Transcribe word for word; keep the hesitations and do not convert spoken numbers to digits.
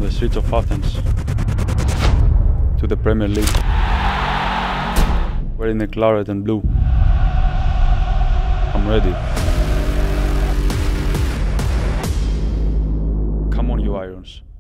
the streets of Athens to the Premier League, wearing the claret and blue. I'm ready. Come on, you Irons.